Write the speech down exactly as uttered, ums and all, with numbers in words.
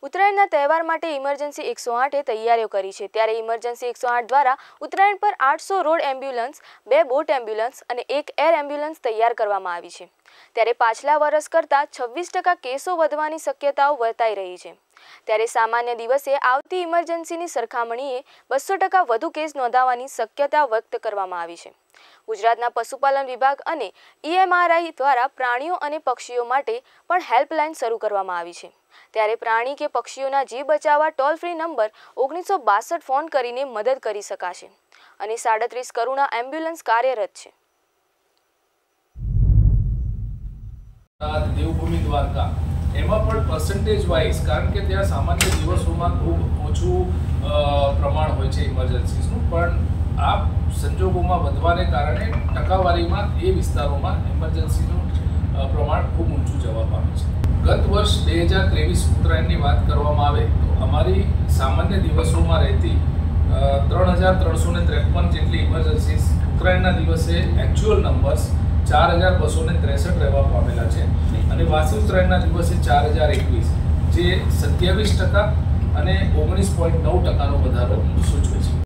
ઉત્તરાયણના તહેવાર માટે ઇમરજન્સી એકસો આઠે તૈયારીઓ કરી છે। ત્યારે ઇમરજન્સી એકસો આઠ દ્વારા ઉત્તરાયણ પર આઠસો રોડ એમ્બ્યુલન્સ, બે બોટ એમ્બ્યુલન્સ અને એક એર એમ્બ્યુલન્સ તૈયાર કરવામાં આવી છે। ત્યારે પાછલા વર્ષ કરતાં છવ્વીસ ટકા કેસો વધવાની શક્યતાઓ વર્તાઈ રહી છે। ત્યારે સામાન્ય દિવસે આવતી ઇમરજન્સીની સરખામણીએ બસો ટકા વધુ કેસ નોંધાવાની શક્યતા વ્યક્ત કરવામાં આવી છે। ગુજરાતના પશુપાલન વિભાગ અને ઈએમઆરઆઈ દ્વારા પ્રાણીઓ અને પક્ષીઓ માટે પણ હેલ્પલાઇન શરૂ કરવામાં આવી છે। ત્યારે પ્રાણી કે પક્ષીઓના જીવ બચાવવા ટોલ ફ્રી નંબર ઓગણીસો બાસઠ ફોન કરીને મદદ કરી શકાશે અને સાડત્રીસ કરુણા એમ્બ્યુલન્સ કાર્યરત છે। દેવભૂમિ દ્વારકા એમાં પણ પર્સન્ટેજ વાઇઝ, કારણ કે ત્યાં સામાન્ય દિવસોમાં ખૂબ ઓછું પ્રમાણ હોય છે ઇમરજન્સીસનું, પણ આ સંજોગોમાં વધવાને કારણે ટકાવારીમાં એ વિસ્તારોમાં ઇમરજન્સીનું પ્રમાણ ખૂબ ઊંચું જવા પામે છે। ગત વર્ષ બે હજાર ત્રેવીસ ઉત્તરાયણની વાત કરવામાં આવે તો અમારી સામાન્ય દિવસોમાં રહેતી ત્રણ હજાર ત્રણસો ને ત્રેપન જેટલી ઇમરજન્સીસ ઉત્તરાયણના દિવસે એકચ્યુઅલ નંબર્સ ચાર હજાર બસો ને ત્રેસઠ રહેવા પામેલા છે અને વાસી ઉત્તરાયણના દિવસે ચાર હજાર એકવીસ, જે સત્યાવીસ ટકા અને ઓગણીસ પોઈન્ટ નવ ટકાનો વધારો સૂચવે છે।